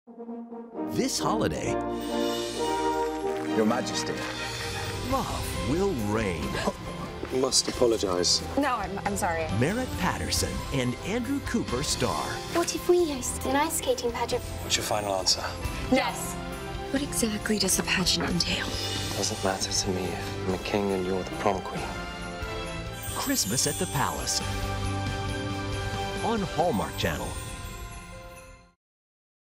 This holiday, Your Majesty. love will reign. Must apologize. No, I'm sorry. Merritt Patterson and Andrew Cooper star. What if we host an ice skating pageant? What's your final answer? Yes. What exactly does a pageant entail? Doesn't matter to me if I'm a king and you're the prom queen. Christmas at the Palace on Hallmark Channel.